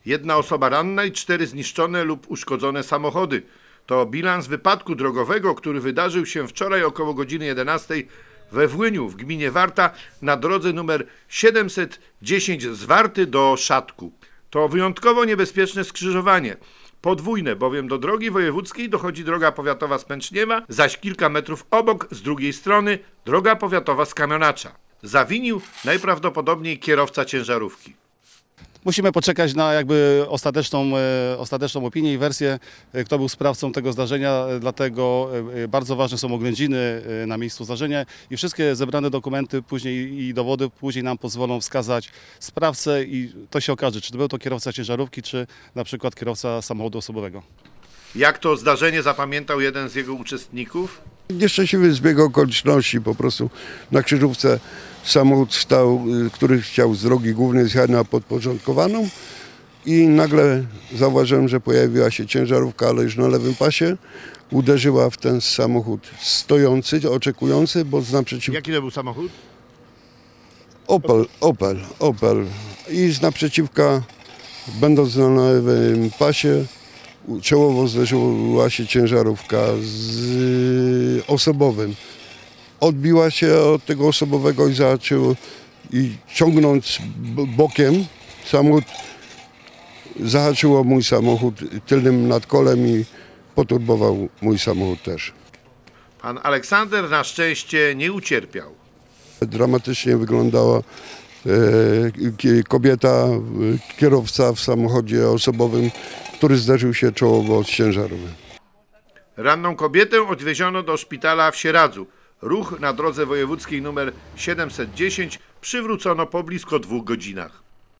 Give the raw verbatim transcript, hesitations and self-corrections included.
Jedna osoba ranna i cztery zniszczone lub uszkodzone samochody. To bilans wypadku drogowego, który wydarzył się wczoraj około godziny jedenastej we Włyniu w gminie Warta na drodze nr siedemset dziesięć z Warty do Szatku. To wyjątkowo niebezpieczne skrzyżowanie. Podwójne, bowiem do drogi wojewódzkiej dochodzi droga powiatowa z Pęczniewa, zaś kilka metrów obok, z drugiej strony, droga powiatowa z Kamionacza. Zawinił najprawdopodobniej kierowca ciężarówki. Musimy poczekać na jakby ostateczną, e, ostateczną opinię i wersję, e, kto był sprawcą tego zdarzenia, e, dlatego e, bardzo ważne są oględziny e, na miejscu zdarzenia i wszystkie zebrane dokumenty później i dowody później nam pozwolą wskazać sprawcę i to się okaże, czy to był to kierowca ciężarówki, czy na przykład kierowca samochodu osobowego. Jak to zdarzenie zapamiętał jeden z jego uczestników? Nieszczęśliwy zbieg okoliczności, po prostu na krzyżówce samochód stał, który chciał z drogi głównej zjechać na podporządkowaną i nagle zauważyłem, że pojawiła się ciężarówka, ale już na lewym pasie. Uderzyła w ten samochód stojący, oczekujący, bo z naprzeciw... Jaki to był samochód? Opel, Opel, Opel. I z naprzeciwka, będąc na lewym pasie, czołowo zderzyła się ciężarówka z osobowym. Odbiła się od tego osobowego i zaczęło i ciągnąc bokiem samochód zahaczyło mój samochód tylnym nadkolem i poturbował mój samochód też. Pan Aleksander na szczęście nie ucierpiał. Dramatycznie wyglądała e, kobieta, kierowca w samochodzie osobowym, który zderzył się czołowo z ciężarówką. Ranną kobietę odwieziono do szpitala w Sieradzu. Ruch na drodze wojewódzkiej nr siedemset dziesięć przywrócono po blisko dwóch godzinach.